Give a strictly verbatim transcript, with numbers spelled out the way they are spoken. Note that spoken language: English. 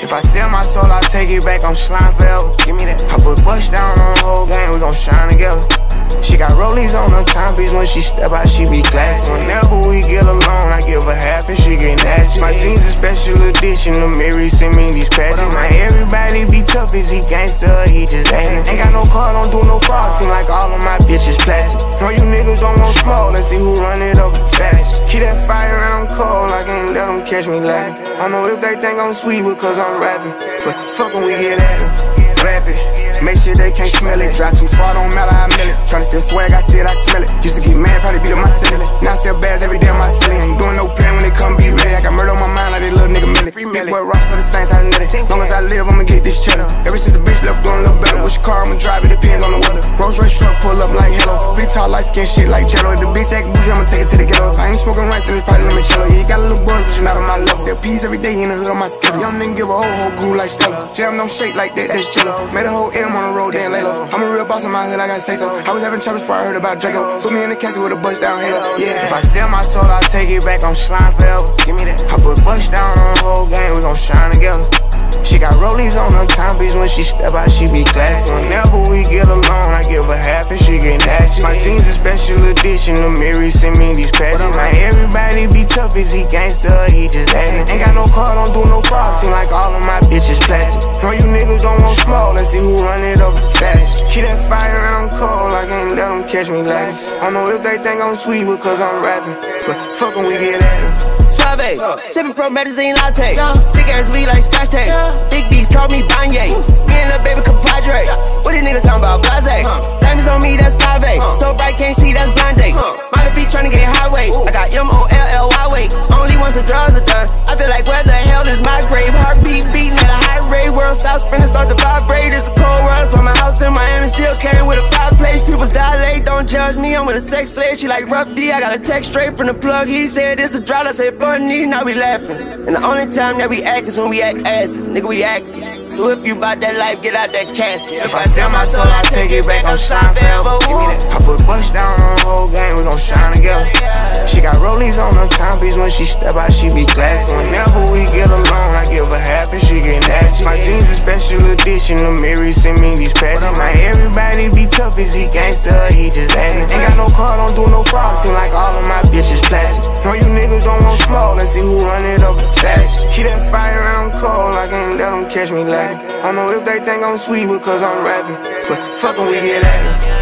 If I sell my soul, I take it back, I'm slime forever. Give me that. I put bust down on the whole game, we gon' shine together. She got rollies on her timepiece, when she step out, she be classy. Whenever we get alone, I give her half and she get nasty. My jeans a special edition, the Mary send me these patches. Man, everybody be tough, is he gangster, he just acting. Ain't got no car, don't do no fraud, seem like all of my bitches plastic. No, you niggas don't want smoke, let's see who run it up the fastest. Keep that fire and I'm cold, I can't let them catch me lacking. I know if they think I'm sweet because I'm rapping, but fuckin' we get at it, rap it. Make sure they can't smell it. Drive too far, don't matter, I mill it. Tryna steal swag, I said I smell it. Used to get mad, probably beat up my ceiling. Now I sell bags every day on my ceiling. Ain't doing no plan when they come be ready. I got murder on my mind like that little nigga Millie. Big boy Ross for the Saints, I net it. Long as I live, I'ma get this cheddar. Ever since the bitch left, doing a little better. Which car I'ma drive, it depends on the weather. Rolls Royce truck, pull up like hello. Big tall, light skin shit like jello. If the bitch act bougie, I'ma take it to the ghetto. If I ain't smoking rice, then it's probably limoncello. Yeah, you got a little buzz, but you're not on my level. Sell peas every day in the hood on my schedule. Young nigga give a whole whole groove like Stella. Jam don't shake like that, that's jello. Made a whole M on the road, then lay low. I'm a real boss in my hood, I gotta say so. I was having trouble before I heard about Draco. Put me in the casket with a bust down halo. Yeah, if I sell my soul, I take it back, I'm slime forever. Give me that. I put bust down on the whole game, we gon' shine together. She got rollies on her timepiece, when she step out, she be classy. Whenever we get alone, I give her half and she get nasty. My jeans a special edition, the Mary send me these patches. Man, everybody be tough, is he gangster, he just acting. Ain't got no car, don't do no fraud, seem like all of my bitches plastic. No, you niggas don't want smoke, let's see who run it up the fastest. Keep that fire and I'm cold, I can't let them catch me lacking. I know if they think I'm sweet because I'm rapping, but fuckin' we get at it. Suave, sippin' pro medicine latte. Stick ass weed like scotch tape. Big beats call me Kanye. Me and the baby compadre. What these niggas talking about? Blase. Diamonds on me, that's private. So bright, can't see, that's blind date. Mind if he tryna get highway? I got M O L L Y weight. Only once the drugs are done. I feel like where the hell is my grave? Heartbeat beating at a high rate. World stop spinning, start to vibrate. It's a cold world, so my house in Miami still came with a fireplace. People dilate, don't judge me. I'm with a sex slave. She like rough D. I got a text straight from the plug. He said it's a drought. I said funny. Now we laughing. And the only time that we act is when we act asses. Nigga, we act. So if you bout that life, get out that casket. If I sell my soul, I take it back, I'm shine forever. Give me that. I put bust down on the whole game, we gon' shine together. She got rollies on her timepiece, when she step out, she be classy. Whenever we get alone, I give her half and she get nasty. My jeans a special edition, the Mary send me these patches. Man, everybody be tough, is he gangster, he just acting. Ain't got no car, don't do no fraud, seem like all of my bitches plastic. No, you niggas don't want smoke, let's see who run it up the fastest. Keep that fire and I'm cold, I can't let them catch me lacking. I know if they think I'm sweet because I'm rapping, but fuckin' we get at it.